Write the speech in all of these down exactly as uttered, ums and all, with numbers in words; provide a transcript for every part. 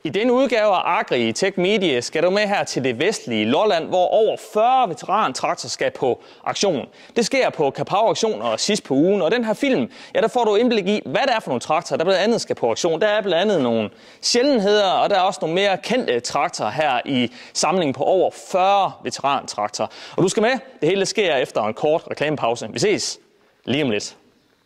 I denne udgave af Agri Tech Media skal du med her til det vestlige Lolland, hvor over fyrre veterantraktorer skal på aktion. Det sker på Kapow-aktioner sidst på ugen, og den her film, ja, der får du indblik i, hvad det er for nogle traktorer, der blandt andet skal på aktion. Der er blandt andet nogle sjældenheder, og der er også nogle mere kendte traktorer her i samlingen på over fyrre veterantraktorer. Og du skal med, det hele sker efter en kort reklamepause. Vi ses lige om lidt.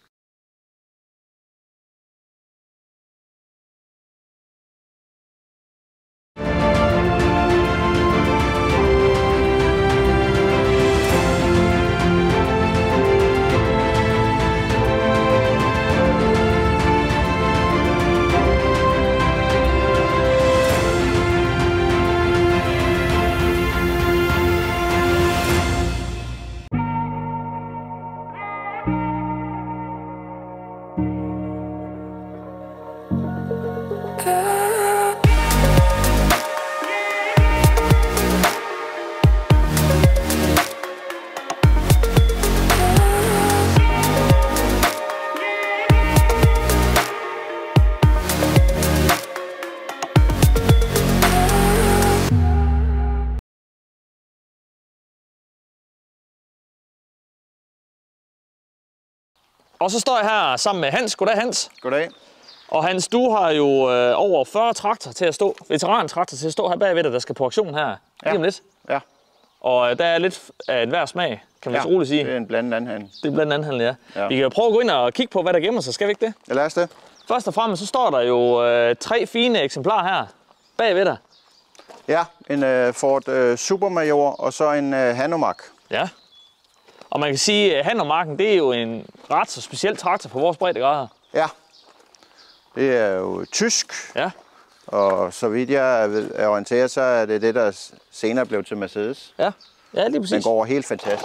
Og så står jeg her sammen med Hans. Goddag, Hans. Goddag. Og Hans, du har jo øh, over fyrre traktorer til at stå, veterantraktorer til at stå her bagved dig, der skal på aktion her lige om lidt. Ja. Og øh, der er lidt af et hver smag, kan man ja, så roligt sige. det er en blandet anhandel. Det er blandet anhandel, ja. ja. Vi kan jo prøve at gå ind og kigge på, hvad der gemmer sig, skal vi ikke det? Ja, lad os det. Først og fremmest, så står der jo øh, tre fine eksemplarer her bagved dig. Ja, en øh, Ford øh, Supermajor og så en øh, Hanomag. Ja. Og man kan sige, at Hanomag'en, det er jo en ret så speciel traktor på vores breddegrader. Ja. Det er jo tysk. Ja. Og så vidt jeg er orienteret, så er det det, der senere blev til Mercedes. Ja, ja lige præcis. Den går helt fantastisk.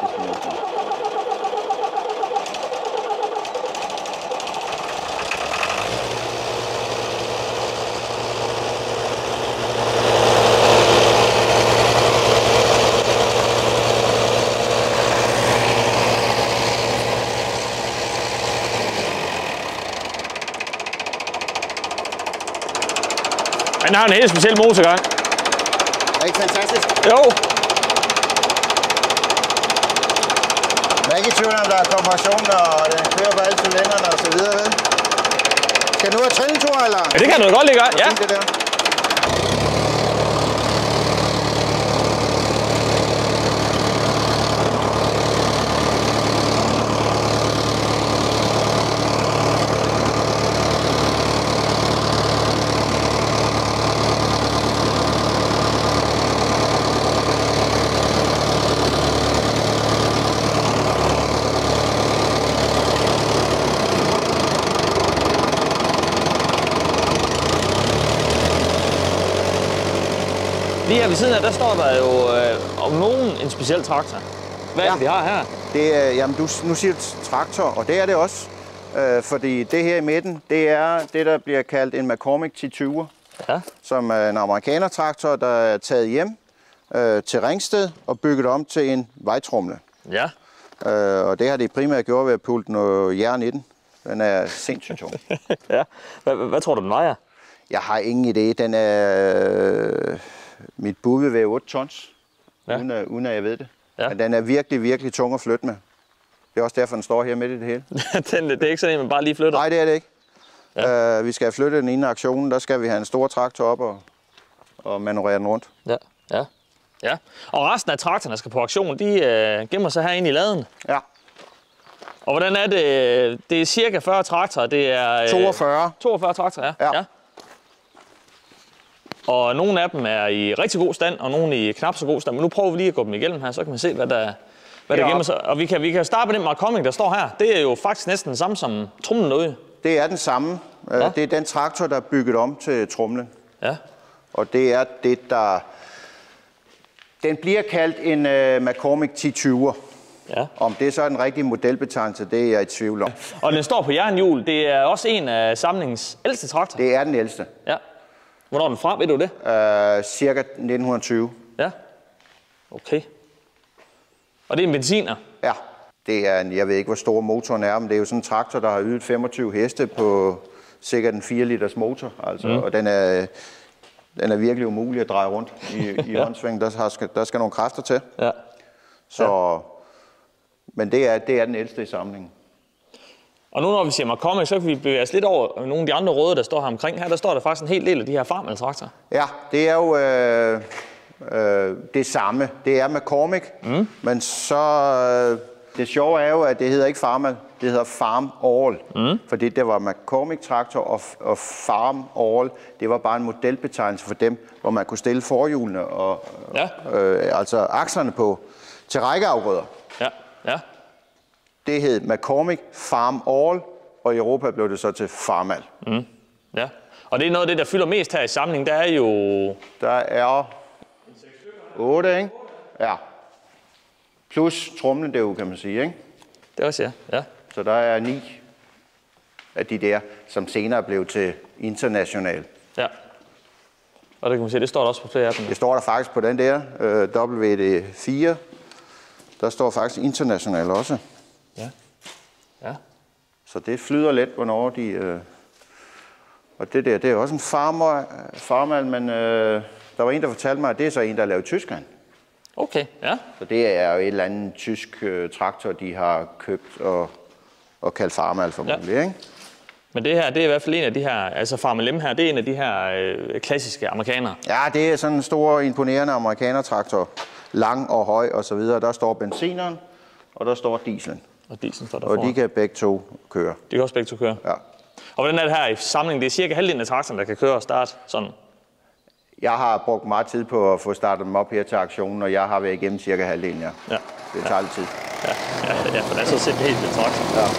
Den har en helt speciel motorgang. Er det ikke fantastisk? Jo. Man er ikke i tvivl om, der er kompression, og den kører på alle cylinderne og så videre, vel? Skal du have trillentur, eller? Ja, det kan du godt lige gøre, ja. Det der. Lige her ved siden af, der står der jo øh, om nogen en speciel traktor. Hvad er det, ja. vi har her? Det er, jamen, du, nu siger du traktor, og det er det også. Øh, fordi det her i midten, det er det, der bliver kaldt en McCormick ti tyve, ja. som er en amerikaner-traktor, der er taget hjem øh, til Ringsted og bygget om til en vejtrumle. Ja. Øh, og det har de primært gjort ved at pulte noget jern i den. Den er sindssygt tung. ja. Hvad, hvad tror du, den vejer? Jeg har ingen idé. Den er... Øh, mit bud vil være otte tons, ja. uden, at, uden at jeg ved det. Ja. Men den er virkelig, virkelig tung at flytte med. Det er også derfor, den står her midt i det hele. den, det er ikke sådan, at man bare lige flytter? Nej, det er det ikke. Ja. Uh, vi skal have flyttet den inden af aktionen. Der skal vi have en stor traktor op og, og manøvrere den rundt. Ja, ja, ja. Og resten af traktorerne, der skal på aktion, de øh, gemmer sig herinde i laden. Ja. Og hvordan er det? Det er cirka fyrre traktorer. Det er øh, toogfyrre. toogfyrre traktorer, ja. ja. ja. Og nogle af dem er i rigtig god stand, og nogle i knap så god stand. Men nu prøver vi lige at gå dem igennem her, så kan man se, hvad der, hvad der gemmer sig. Og vi kan, vi kan starte med den McCormick, der står her. Det er jo faktisk næsten det samme som tromlen derude. Det er den samme. Ja. Det er den traktor, der er bygget om til tromlen. Ja. Og det er det, der... Den bliver kaldt en uh, McCormick ti tyve. Ja. Om det er så den rigtige modelbetegnelse, det er jeg i tvivl om. Og den står på jernhjul. Det er også en af samlingens ældste traktorer. Det er den ældste. Ja. Hvornår er den fra, ved du det? Uh, cirka nitten tyve. Ja. Okay. Og det er en benziner? Ja. Det er en, jeg ved ikke, hvor stor motoren er, men det er jo sådan en traktor, der har ydet femogtyve heste på sikkert en fire liters motor. Altså, mm. Og den er den er virkelig umulig at dreje rundt i, i ja. håndsvingen. Der skal, der skal nogle kræfter til. Ja. Så, ja. Men det er, det er den ældste i samlingen. Og nu når vi siger McCormick, så kan vi bevæge os lidt over nogle af de andre røde, der står her omkring. Her der står der faktisk en hel del af de her Farmall-traktorer. Ja, det er jo øh, øh, det samme. Det er McCormick, mm. men så... Øh, det sjove er jo, at det hedder ikke Farmall, det hedder Farm All. Mm. Fordi det var McCormick-traktor og, og Farm All. Det var bare en modelbetegnelse for dem, hvor man kunne stille forhjulene og ja. øh, altså akslerne på til rækkeafgrøder. Ja, ja. Det hed McCormick Farm All, og i Europa blev det så til Farmall. Mm. Ja, og det er noget af det, der fylder mest her i samlingen. Der er jo... Der er otte, ikke? Ja. Plus tromlen derude, kan man sige, ikke? Det er også, ja. ja. Så der er ni af de der, som senere blev til international. Ja. Og det kan man se, det står der også på flere af dem. Det står der faktisk på den der, øh, W D fire. Der står faktisk international også. Ja. Ja. Så det flyder let, hvornår de... Øh... Og det der, det er også en farmer, Farmall, men øh, der var en, der fortalte mig, at det er så en, der er lavet i Tyskland. Okay, ja. Så det er jo et eller andet tysk øh, traktor, de har købt og, og kaldt Farmall formodentlig, ja. Ikke? Men det her, det er i hvert fald en af de her, altså Farmall M her, det er en af de her øh, klassiske amerikanere. Ja, det er sådan en stor, imponerende amerikaner-traktor. Lang og høj og så videre. Der står benzineren, og der står dieselen. Og dieselen står der Og foran. de kan begge to køre. De kan også begge to køre? Ja. Og hvordan er det her i samlingen? Det er cirka halvdelen af traktoren, der kan køre og starte sådan? Jeg har brugt meget tid på at få startet dem op her til aktionen, og jeg har været igennem cirka halvdelen, ja. Ja. Det tager ja. lidt tid. Ja, ja, ja, for det er så simpelthen helt vildt traktor. Ja.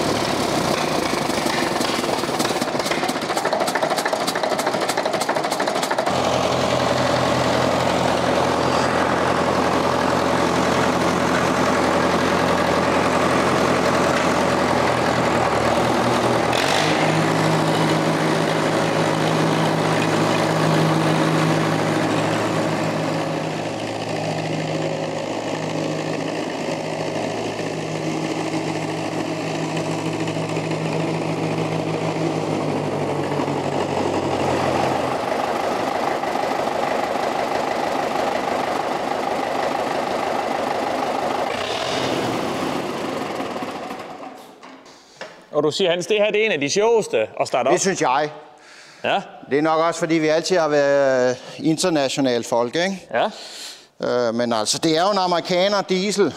Og du siger, Hans, det her det er en af de sjoveste at starte op? Det synes jeg. Ja. Det er nok også, fordi vi altid har været internationale folk, ikke? Ja. Øh, men altså, det er jo en amerikaner diesel.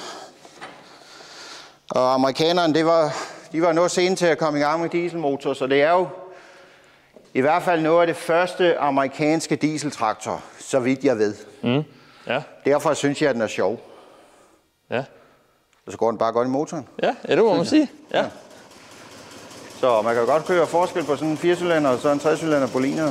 Og amerikanerne, det var, de var noget sent til at komme i gang med dieselmotor, så det er jo i hvert fald noget af det første amerikanske dieseltraktor, så vidt jeg ved. Mm. Ja. Derfor synes jeg, at den er sjov. Ja. Og så går den bare godt i motoren. Ja, ja det må man sige. Ja. Ja. Så man kan godt køre forskel på sådan en firecylinder og så en trecylinder på linjer.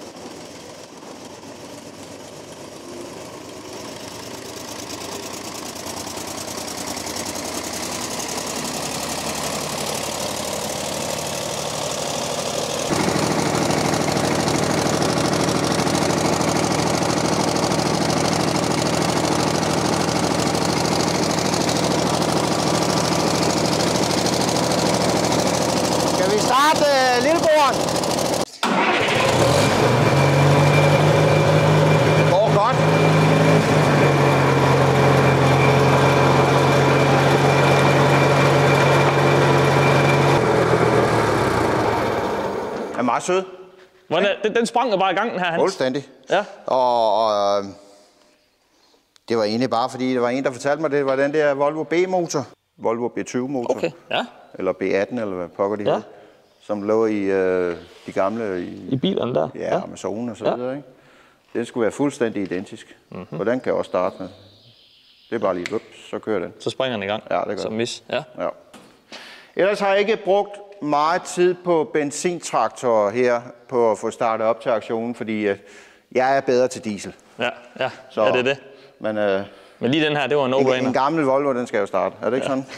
Er meget sød. Hvordan, den, den sprang jo bare i gang, den her, Hans. Fuldstændig. Ja. Og, og det var egentlig bare, fordi der var en, der fortalte mig, det var den der Volvo B-motor. Volvo B tyve-motor. Okay, ja. Eller B atten, eller hvad pokker de ja. hed. Som lå i øh, de gamle... I, I bilerne der? Ja, ja. Med zonen og så videre, ja. Ikke? Den skulle være fuldstændig identisk. Mm-hmm. Og den kan jeg også starte med. Det er bare lige, ups, så kører den. Så springer den i gang. Ja, det gør Som mis. Ja. Ja. Ellers har jeg ikke brugt meget tid på benzintraktorer her, på at få startet op til aktionen, fordi øh, jeg er bedre til diesel. Ja, ja. Så, ja det er det. Men, øh, men lige den her, det var en no-brainer. En, en gammel Volvo, den skal jo starte. Er det ikke sådan?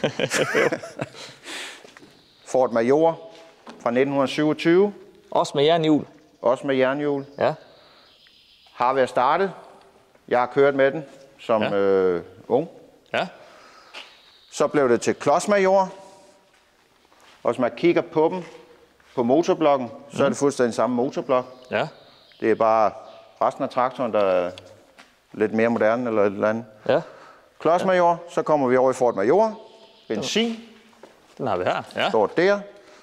Ford Major fra nitten syvogtyve. Også med jernhjul. Også med jernhjul. Ja. Har været startet. Jeg har kørt med den som ja. øh, ung. Ja. Så blev det til Klods Major. Og hvis man kigger på dem, på motorblokken, så mm. er det fuldstændig samme motorblok. Ja. Det er bare resten af traktoren, der er lidt mere moderne eller et eller andet. Ja. Klods Major, så kommer vi over i Ford Major. Benzin. Den har vi her. Ja. Står der.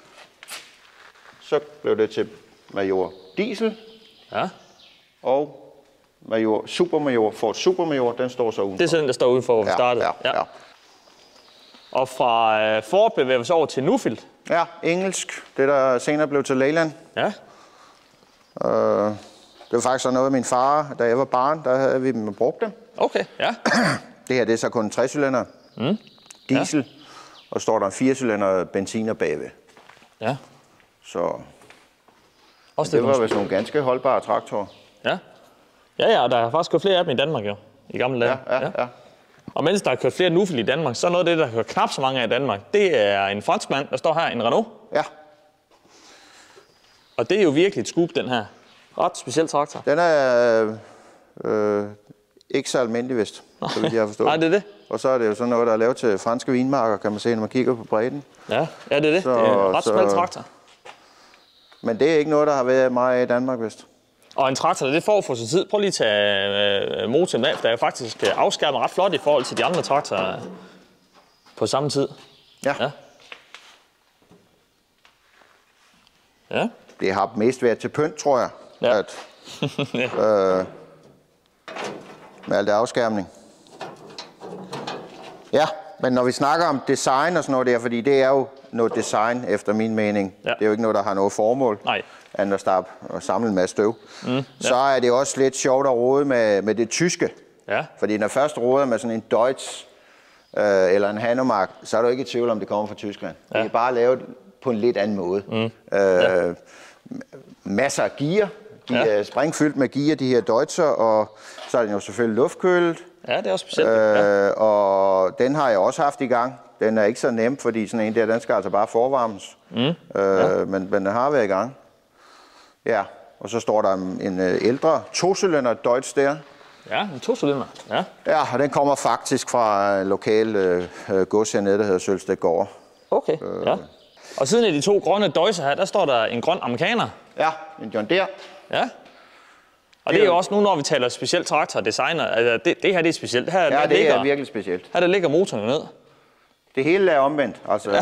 Så blev det til Major Diesel. Ja. Og Major, Super Major, Ford Super Major, den står så udenfor. Det er sådan, der står udenfor, hvor vi ja, startede. Ja, ja. Ja. Og fra øh, Ford bevæger vi os over til Nuffield. Ja, engelsk. Det der senere blev til Leyland. Ja. Øh, det var faktisk sådan noget, min far, da jeg var barn, der havde vi dem brugt dem. Okay, ja. Det her, det er så kun en tre-cylinder. Mm. Diesel. Ja. Og står der en fire-cylinder benziner bagved. Ja. Så også det, det var vist nogle ganske holdbare traktorer. Ja. Ja, ja, der har faktisk kørt flere af dem i Danmark jo, i gamle dage. Ja, ja, ja. ja. Og mens der har kørt flere Nuffield i Danmark, så er noget af det, der kører knap så mange af i Danmark, det er en franskmand, der står her, en Renault. Ja. Og det er jo virkelig et scoop, den her. Ret speciel traktor. Den er øh, ikke så almindelig, vist, så vidt jeg har forstået. Nej, det er det. Og så er det jo sådan noget, der er lavet til franske vinmarker, kan man se, når man kigger på bredden. Ja, ja det er det. Så, det er en ret så, smal traktor. Men det er ikke noget, der har været meget i Danmark, vist. Og en traktor, det får for sin tid. Prøv lige at tage øh, motoren af, for der er jo faktisk afskærmet ret flot i forhold til de andre traktorer på samme tid. Ja. Ja. Ja. Det har mest været til pynt, tror jeg. Ja. At, øh, med alt det afskærmning. Ja, men når vi snakker om design og sådan noget der, fordi det er jo noget design efter min mening. Ja. Det er jo ikke noget, der har noget formål. Nej. Andet at starte og samle en masse støv. Mm, ja. Så er det også lidt sjovt at rode med, med det tyske. Ja. Fordi når først råder med sådan en Deutz øh, eller en Hanomag, så er du ikke i tvivl om, det kommer fra Tyskland. Ja. Det er bare lavet på en lidt anden måde. Mm. Øh, ja. Masser af gear. De ja. er springfyldt med gear, de her Deutzer, og så er den jo selvfølgelig luftkølet. Ja, det er også specielt. Øh, ja. Og den har jeg også haft i gang. Den er ikke så nem, fordi sådan en der, den skal altså bare forvarmes. Mm. Øh, ja. men, men den har været i gang. Ja, og så står der en, en ældre tocylinder Deutz der. Ja, en tocylinder. Ja. Ja, og den kommer faktisk fra en lokal øh, gods hernede, der hedder Sølvstedgård. Okay, øh. ja. Og siden af de to grønne Deutzer her, der står der en grøn amerikaner. Ja, en John Deere. Ja. Og det, det er jo også nu, når vi taler specielt traktor og designer. Altså, det, det her det er specielt. Her, ja, der det ligger, er virkelig specielt. Her der ligger motoren ned. Det hele er omvendt. Altså,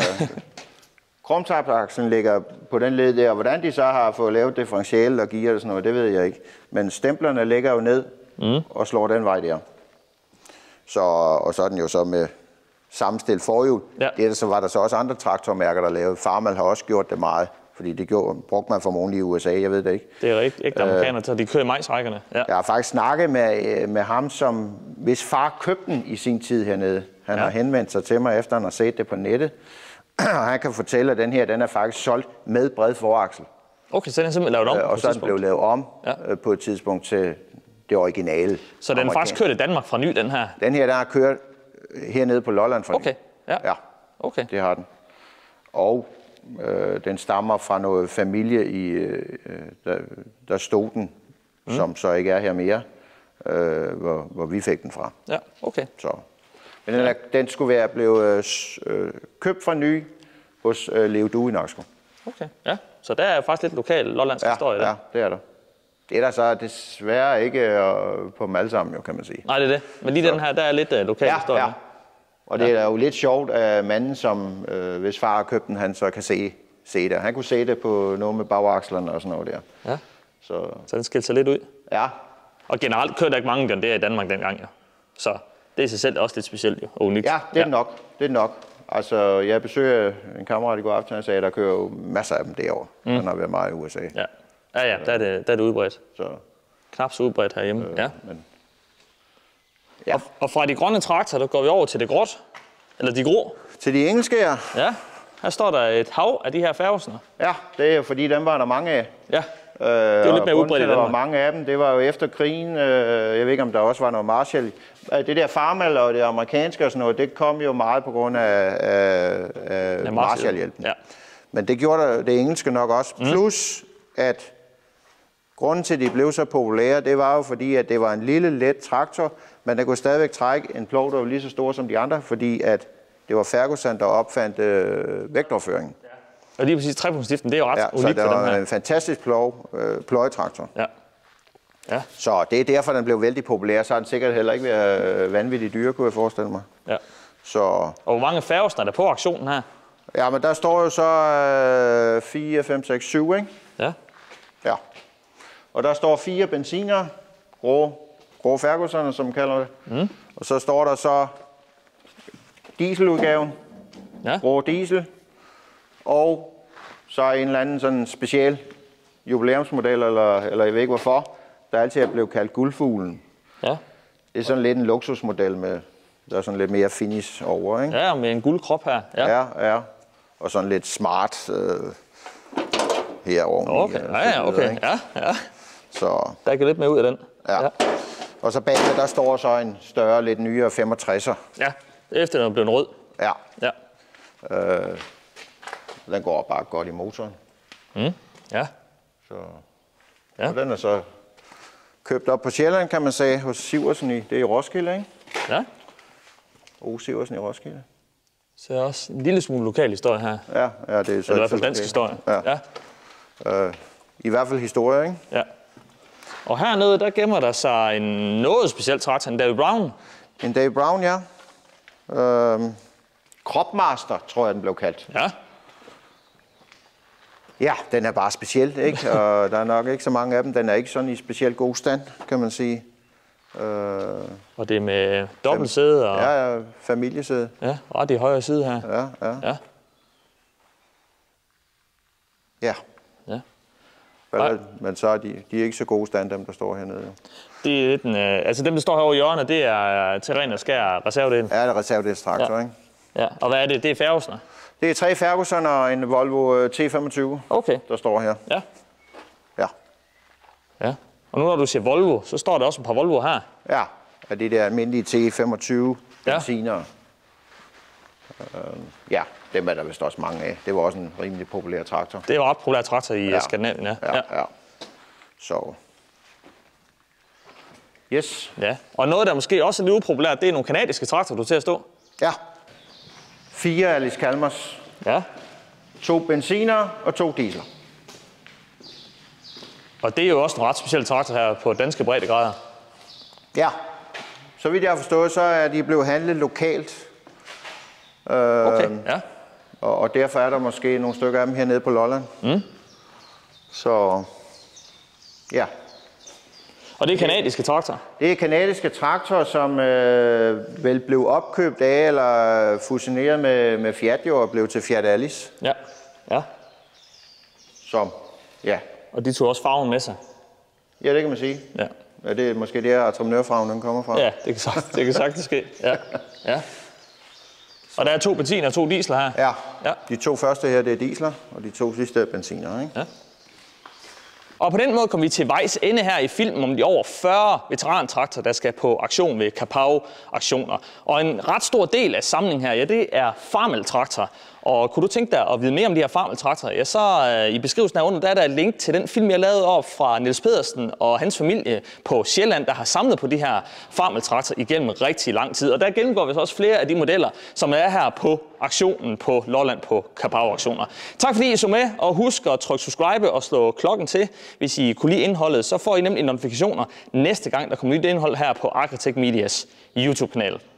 krumtapakslen ligger på den led der. Hvordan de så har fået lavet differentiale og gear og sådan noget, det ved jeg ikke. Men stemplerne ligger jo ned mm. og slår den vej der. Så, og så er den jo så med sammenstil forhjul. Ja. Det er, så var der så også andre traktormærker, der lavede. Farmand har også gjort det meget. Fordi det gjorde, brugte man formodentlig i U S A, jeg ved det ikke. Det er rigtigt, ikke amerikanere, så de kører i majsrækkerne. Ja. Jeg har faktisk snakket med, med ham, som hvis far købte den i sin tid hernede. Han ja. har henvendt sig til mig, efter han har set det på nettet. Og han kan fortælle, at den her den er faktisk solgt med bred foraksel. Okay, så den er simpelthen lavet om? Og så den blev lavet om ja. på et tidspunkt til det originale. Så den er faktisk kørt i Danmark fra ny, den her? Den her, der har kørt hernede på Lolland fra okay. ny. Ja. ja, okay. Det har den. Og øh, den stammer fra noget familie, i, øh, der, der stod den, mm. som så ikke er her mere, øh, hvor, hvor vi fik den fra. Ja, okay. Så. Men den, er, den skulle være blevet øh, købt fra ny hos øh, Leo Due i Naksko. Okay, ja. Så der er faktisk lidt lokal lollandsk ja, historie der. Ja, det er der. Det er der så desværre ikke øh, på dem alle sammen, jo, kan man sige. Nej, det er det. Men lige så. Den her, der er lidt øh, lokal ja, historie. Ja, og det ja. er jo lidt sjovt, at manden, som øh, hvis far har købt den, han så kan se, se det. Han kunne se det på noget med bagakslerne og sådan noget der. Ja, så, så den skilte sig lidt ud. Ja. Og generelt kørte der ikke mange John Deere i Danmark dengang, ja. Så det er i sig selv også lidt specielt jo, og unikt. Ja, det er ja. nok. Det er nok. Altså, jeg besøger en kammerat i går aften, og sagde, at der kører jo masser af dem derovre. Mm. Den har været meget i U S A. Ja, ja, ja der, er det, der er det udbredt. Så. Knap så udbredt herhjemme, øh, ja. Men... ja. Og, og fra de grønne traktorer, der går vi over til det gråt, eller de grå. Til de engelske, ja. Ja, her står der et hav af de her Fergusner. Ja, det er jo fordi, dem var der mange af. Ja, det er jo lidt mere udbredt i Danmark. Der var mange af dem, det var jo efter krigen. Jeg ved ikke, om der også var noget Marshall. Det der Farmall og det amerikanske og sådan noget, det kom jo meget på grund af, af, af ja, Marshall-hjælpen. Ja. Men det gjorde det engelske nok også. Mm. Plus, at grunden til, at de blev så populære, det var jo fordi, at det var en lille, let traktor, men der kunne stadigvæk trække en plov, der var lige så stor som de andre, fordi at det var Ferguson, der opfandt øh, vægtoverføringen. Ja. Og lige præcis trepunktsstiften, det er jo ret ja, unikt for dem her. Så det var en fantastisk plov, øh, pløjetraktor. Ja. Ja. Så det er derfor, den blev vældig populær. Så har den sikkert heller ikke været vanvittigt dyre, kunne jeg forestille mig. Ja. Så... Og hvor mange Færgesen er der på auktionen her? Ja, men der står jo så øh, fire, fem, seks, syv, ikke? Ja. Ja. Og der står fire benziner, grå, grå Ferguson'er, som man kalder det. Mm. Og så står der så dieseludgaven, Ja. grå diesel, og så en eller anden sådan speciel jubilæumsmodel, eller, eller jeg ved ikke hvorfor, der altid er blevet kaldt guldfuglen. Ja. Det er sådan lidt en luksusmodel med, der er sådan lidt mere finish over, ikke? Ja, med en guldkrop her. Ja. Ja, ja. Og sådan lidt smart øh, herovre. Okay, ja, ja, okay. Ja, ja. Så, der kan lidt mere ud af den. ja. ja. Og så bagved, der står så en større, lidt nyere femogtresser. Ja, efter den er blevet rød. Ja. Ja. Øh, den går bare godt i motoren. Mm. Ja. Så. Ja. Og den er så købt op på Sjælland, kan man sige, hos Siversen i, det er i Roskilde, ikke? Ja. O. Siversen i Roskilde. Så er også en lille smule lokal historie her. Ja, ja, det er så Eller i hvert fald dansk historie. Ja. Ja. Øh, I hvert fald historie, ikke? Ja. Og hernede, der gemmer der sig en noget speciel traktor, en David Brown. En David Brown, ja. Øh, Cropmaster, tror jeg, den blev kaldt. Ja. Ja, den er bare speciel, ikke? Og der er nok ikke så mange af dem. Den er ikke sådan i specielt god stand, kan man sige. Øh, og det er med dobbeltsæde og... Ja, ja, familiesæde. Ja, ret i højre side her. Ja, ja. Ja. Ja. Ja. Men, men så er de, de er ikke så gode stand, dem der står hernede. Det er lidt en, øh, altså dem, der står herovre i hjørnet, det er til ren og skær reservedel. Ja, det er reservedelstraktor, ja. ikke? Ja, og hvad er det? Det er Ferguson'er? Det er tre Ferguson og en Volvo T femogtyve, okay. der står her. Ja. Ja. Ja. Og nu når du siger Volvo, så står der også et par Volvo her. Ja, og det der almindelige T femogtyve benziner. Ja. Øh, ja, dem er der vist også mange af. Det var også en rimelig populær traktor. Det var ret populær traktor i ja. Skandinavien, ja. Ja, ja. ja. Så. Yes. Ja. Og noget, der måske også er lidt upopulært, det er nogle kanadiske traktorer, du til at stå. Ja. Fire Alice Kalmers. Ja. To benziner og to diesel. Og det er jo også en ret speciel traktor her på danske breddegrader. Ja. Så vidt jeg har forstået, så er de blevet handlet lokalt. Øh, okay, ja. Og, og derfor er der måske nogle stykker af dem hernede på Lolland. Mm. Så, ja. Og det er kanadiske traktorer? Det er kanadiske traktorer, som øh, vel blev opkøbt af eller fusioneret med, med Fiat jo, og blev til Fiat Alice. Ja, ja. Som, ja. Og de tog også farven med sig? Ja, det kan man sige. Ja. Ja, det er måske der, entreprenørfarven den kommer fra. Ja, det kan sagtens, det kan sagtens ske. Ja. Ja. Og der er to benziner og to diesler her? Ja. Ja. De to første her, det er diesler, og de to sidste er benziner, ikke? Ja. Og på den måde kom vi til vejs ende her i filmen om de over fyrre veterantraktorer, der skal på aktion ved Kapau-aktioner. Og en ret stor del af samlingen her, ja, det er Farmel-traktorer. Og kunne du tænke dig at vide mere om de her Farmel-traktorer, ja, så øh, i beskrivelsen herunder, der er der et link til den film, jeg lavede op fra Niels Pedersen og hans familie på Sjælland, der har samlet på de her Farmel-traktorer igennem rigtig lang tid. Og der gennemgår vi så også flere af de modeller, som er her på aktionen på Lolland på Kapau-aktioner. Tak fordi I så med, og husk at trykke subscribe og slå klokken til. Hvis I kunne lide indholdet, så får I nemlig notifikationer næste gang, der kommer nyt indhold her på Agritech Medias YouTube-kanal.